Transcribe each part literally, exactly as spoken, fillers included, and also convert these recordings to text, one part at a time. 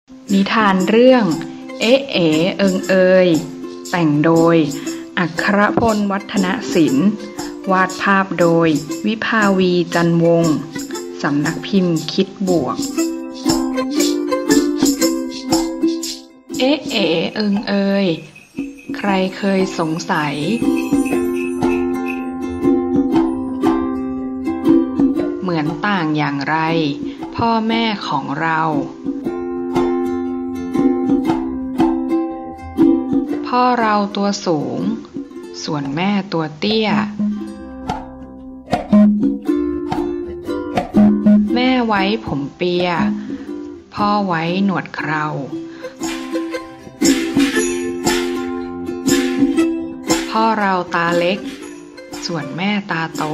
นิทานเรื่องเอ๊ะเอ๋เอิงเอยแต่งโดยอัครพลวัฒนศิลป์วาดภาพโดยวิภาวีจันวงศ์สำนักพิมพ์คิดบวกเอ๊ะเอ๋เอิงเอยใครเคยสงสัยเหมือนต่างอย่างไรพ่อแม่ของเราพ่อเราตัวสูงส่วนแม่ตัวเตี้ยแม่ไว้ผมเปียพ่อไว้หนวดเคราพ่อเราตาเล็กส่วนแม่ตาโต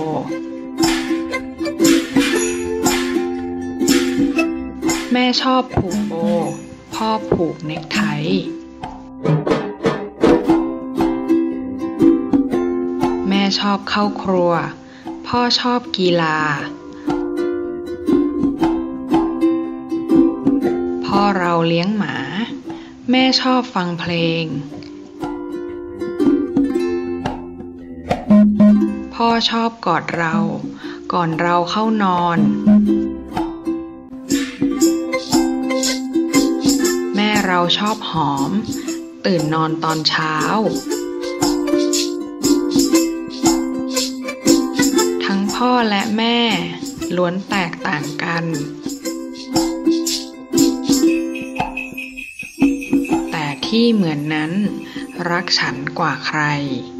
แม่ชอบผูกโบพ่อผูกเนคไทแม่ชอบเข้าครัวพ่อชอบกีฬาพ่อเราเลี้ยงหมาแม่ชอบฟังเพลงพ่อชอบกอดเราก่อนเราเข้านอนแม่เราชอบหอมตื่นนอนตอนเช้าทั้งพ่อและแม่ล้วนแตกต่างกันแต่ที่เหมือนนั้นรักฉันกว่าใคร